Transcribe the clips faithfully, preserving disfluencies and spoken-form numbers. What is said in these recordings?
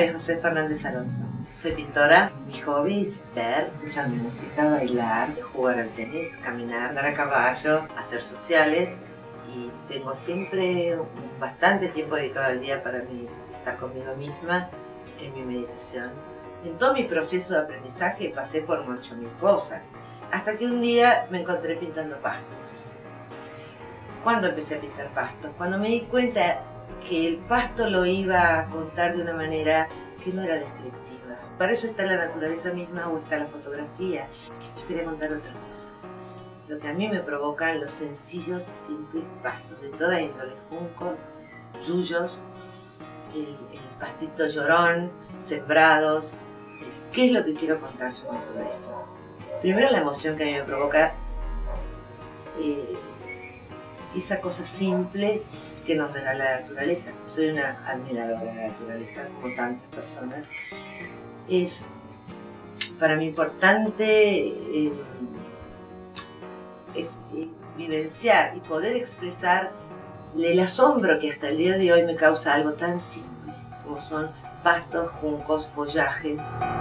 María José Fernández Alonso. Soy pintora. Mis hobbies: ver, escuchar música, bailar, jugar al tenis, caminar, andar a caballo, hacer sociales. Y tengo siempre bastante tiempo dedicado al día para mí, estar conmigo misma en mi meditación. En todo mi proceso de aprendizaje pasé por ocho mil cosas, hasta que un día me encontré pintando pastos. ¿Cuándo empecé a pintar pastos? Cuando me di cuenta que el pasto lo iba a contar de una manera que no era descriptiva. Para eso está la naturaleza misma o está la fotografía. Yo quería contar otra cosa. Lo que a mí me provocan los sencillos y simples pastos de toda índole: juncos, yuyos, el, el pastito llorón, sembrados. ¿Qué es lo que quiero contar yo con todo eso? Primero, la emoción que a mí me provoca eh, esa cosa simple que nos regala la naturaleza. Soy una admiradora de la naturaleza, como tantas personas. Es para mí importante eh, eh, eh, vivenciar y poder expresar el asombro que hasta el día de hoy me causa algo tan simple como son pastos, juncos, follajes.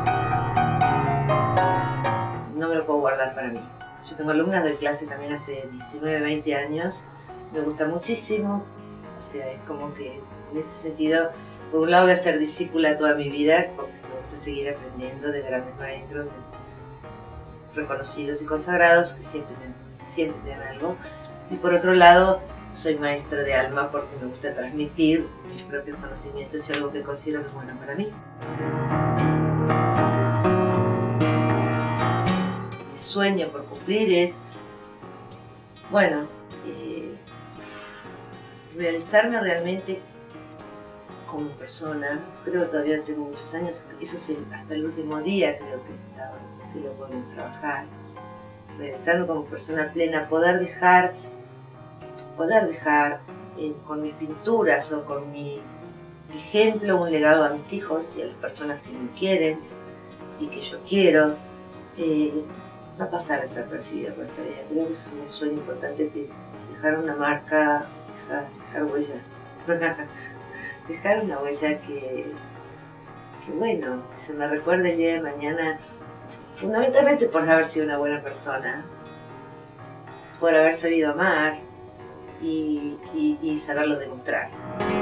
No me lo puedo guardar para mí. Yo tengo alumnas, doy clase también hace diecinueve, veinte años. Me gusta muchísimo. O sea, es como que en ese sentido, por un lado voy a ser discípula toda mi vida, porque me gusta seguir aprendiendo de grandes maestros reconocidos y consagrados que siempre tienen, siempre tienen algo. Y por otro lado, soy maestra de alma porque me gusta transmitir mis propios conocimientos y algo que considero que es bueno para mí. Mi sueño por cumplir es, bueno, eh, realizarme realmente como persona. Creo que todavía tengo muchos años, eso sí, hasta el último día creo que estaba, que lo podemos trabajar. Realizarme como persona plena, poder dejar poder dejar eh, con mis pinturas o con mi ejemplo un legado a mis hijos y a las personas que me quieren y que yo quiero, eh, no pasar desapercibida por esta vida. Creo que es un sueño importante, que dejar una marca, dejar, dejar huella, dejar una huella que, que bueno, que se me recuerde el día de mañana, fundamentalmente por haber sido una buena persona, por haber sabido amar, Y, y, y saberlo demostrar.